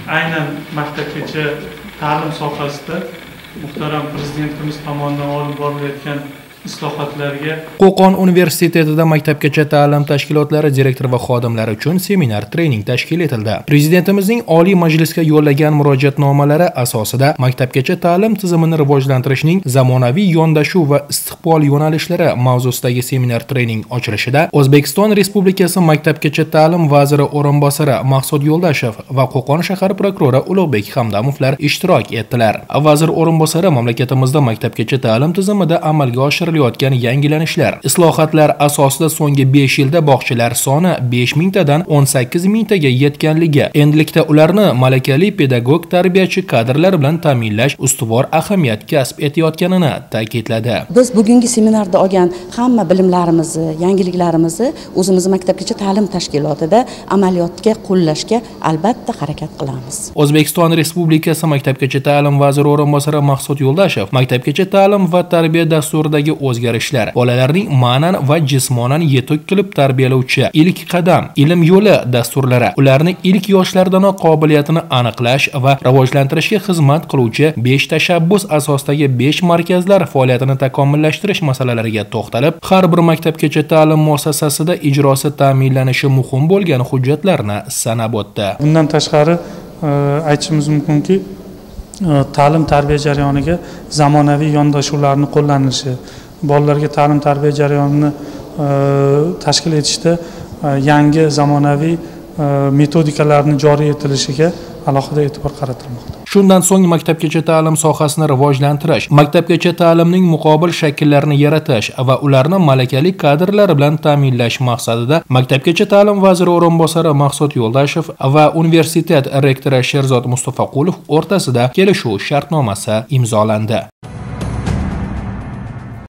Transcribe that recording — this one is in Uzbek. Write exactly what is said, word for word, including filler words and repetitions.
aynan maktabgacha ta'lim sohasida muhtaram prezidentimiz tomonidan olib borilayotgan islohotlarga Qo'qon universitetida maktabgacha ta'lim tashkilotlari direktor va xodimlari uchun seminar trening tashkil etildi. Prezidentimizning Oliy Majlisga yo'llagan murojaatnomalari asosida maktabgacha ta'lim tizimini rivojlantirishning zamonaviy yondashuv va istiqbol yo'nalishlari mavzusidagi seminar trening ochilishida O'zbekiston Respublikasi maktabgacha ta'lim vaziri o'rinbosari Maqsud Yo'ldashev va Qo'qon shahar prokurori Ulug'bek Hamdamovlar ishtirok etdilar. Vazir o'rinbosari mamlakatimizda maktabgacha ta'lim tizimida amalga oshirilayotgan yangilanishlar, islohotlar asosida so'nggi besh yilda bog'chalar soni besh mingtadan o'n sakkiz mingtaga yetganligi, endilikda ularni malakali pedagog tarbiyachi kadrlar bilan ta'minlash ustuvor ahamiyat kasb etayotganini ta'kidladi. Biz bugungi seminarda olgan hamma bilimlarimizni, yangiliklarimizni o'zimiz maktabgacha ta'lim tashkilotida amaliyotga qo'llashga albatta harakat qilamiz. O'zbekiston Respublikasi maktabgacha ta'lim vaziri o'rinbosari Maqsud Yo'ldashev maktabgacha ta'lim va tarbiya dasturidagi o'zgarishlar, bolalarning ma'nan va jismonan yetuk qilib tarbiyalovchi ilk qadam, ilm yo'li dasturlari, ularning ilk yoshlardanoq qobiliyatini aniqlash va rivojlantirishga xizmat qiluvchi besh tashabbus asosidagi besh markazlar faoliyatini takomillashtirish masalalariga to'xtalib, har bir maktabgacha ta'lim muassasasida ijrosi ta'minlanishi muhim bo'lgan hujjatlarni sanab o'tdi. Bundan tashqari aytishimiz mumkinki, ta'lim tarbiya jarayoniga zamonaviy yondashuvlarni qo'llanishi, bolalarga ta'lim tarbiya jarayonini tashkil etishda yangi zamonaviy metodikalarni joriy etilishiga alohida e'tibor qaratilmoqda. Shundan so'ng maktabgacha ta'lim sohasini rivojlantirish, maktabgacha ta'limning muqobil shakllarini yaratish va ularni malakali kadrlar bilan ta'minlash maqsadida maktabgacha ta'lim vaziri o'rinbosari Maqsud Yo'ldashev va universitet rektori Sherzod Mustafaqulov o'rtasida kelishuv shartnomasi imzolandi.